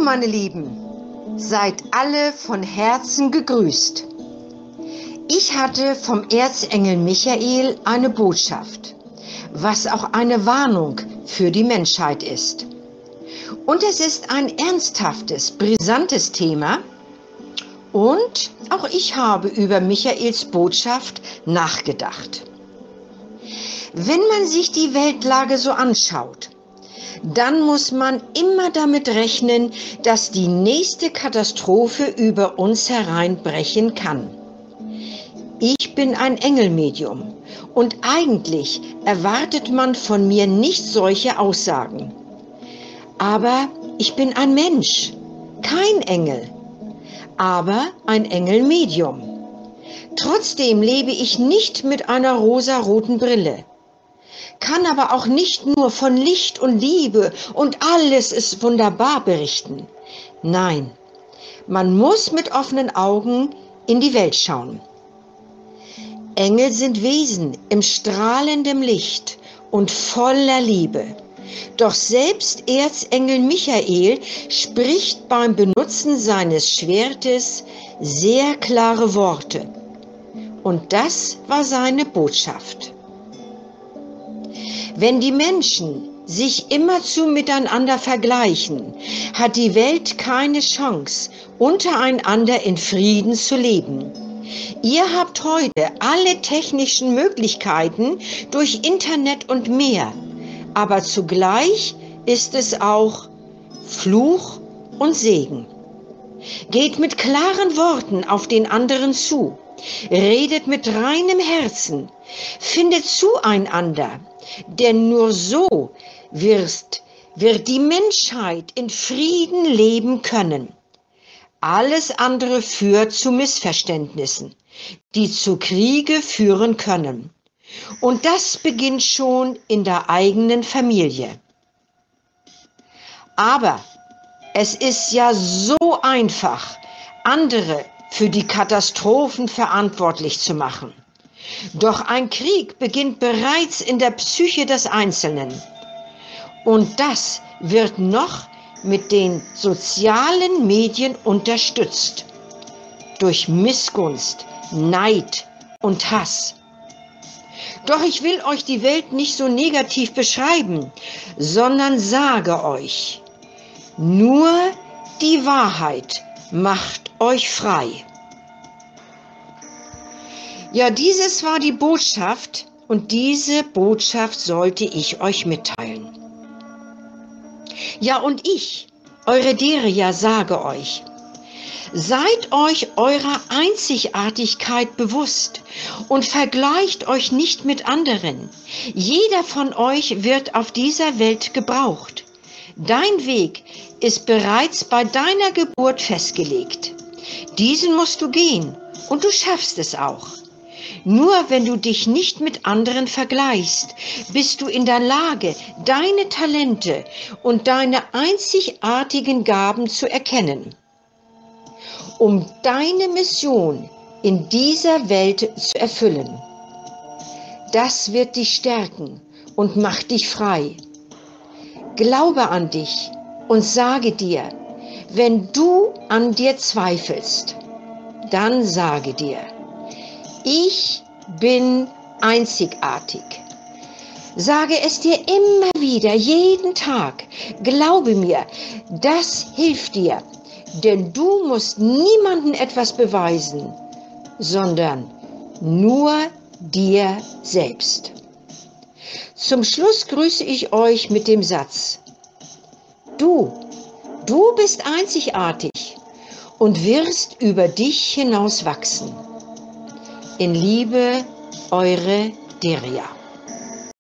meine Lieben, seid alle von Herzen gegrüßt. Ich hatte vom Erzengel Michael eine Botschaft, was auch eine Warnung für die Menschheit ist. Und es ist ein ernsthaftes, brisantes Thema. Und auch ich habe über Michaels Botschaft nachgedacht. Wenn man sich die Weltlage so anschaut, dann muss man immer damit rechnen, dass die nächste Katastrophe über uns hereinbrechen kann. Ich bin ein Engelmedium und eigentlich erwartet man von mir nicht solche Aussagen. Aber ich bin ein Mensch, kein Engel, aber ein Engelmedium. Trotzdem lebe ich nicht mit einer rosaroten Brille, kann aber auch nicht nur von Licht und Liebe und alles ist wunderbar berichten. Nein, man muss mit offenen Augen in die Welt schauen. Engel sind Wesen im strahlenden Licht und voller Liebe. Doch selbst Erzengel Michael spricht beim Benutzen seines Schwertes sehr klare Worte. Und das war seine Botschaft. Wenn die Menschen sich immerzu miteinander vergleichen, hat die Welt keine Chance, untereinander in Frieden zu leben. Ihr habt heute alle technischen Möglichkeiten durch Internet und mehr, aber zugleich ist es auch Fluch und Segen. Geht mit klaren Worten auf den anderen zu, redet mit reinem Herzen, findet zueinander, denn nur so wird die Menschheit in Frieden leben können. Alles andere führt zu Missverständnissen, die zu Kriege führen können. Und das beginnt schon in der eigenen Familie. Aber es ist ja so einfach, andere für die Katastrophen verantwortlich zu machen. Doch ein Krieg beginnt bereits in der Psyche des Einzelnen. Und das wird noch mit den sozialen Medien unterstützt. Durch Missgunst, Neid und Hass. Doch ich will euch die Welt nicht so negativ beschreiben, sondern sage euch, nur die Wahrheit macht euch frei. Ja, dieses war die Botschaft und diese Botschaft sollte ich euch mitteilen. Ja, und ich, eure Deria, sage euch, seid euch eurer Einzigartigkeit bewusst und vergleicht euch nicht mit anderen. Jeder von euch wird auf dieser Welt gebraucht. Dein Weg ist bereits bei deiner Geburt festgelegt. Diesen musst du gehen und du schaffst es auch. Nur wenn du dich nicht mit anderen vergleichst, bist du in der Lage, deine Talente und deine einzigartigen Gaben zu erkennen, um deine Mission in dieser Welt zu erfüllen. Das wird dich stärken und macht dich frei. Glaube an dich und sage dir, wenn du an dir zweifelst, dann sage dir, ich bin einzigartig. Sage es dir immer wieder, jeden Tag. Glaube mir, das hilft dir, denn du musst niemandem etwas beweisen, sondern nur dir selbst. Zum Schluss grüße ich euch mit dem Satz: Du bist einzigartig und wirst über dich hinaus wachsen. In Liebe, eure Deria.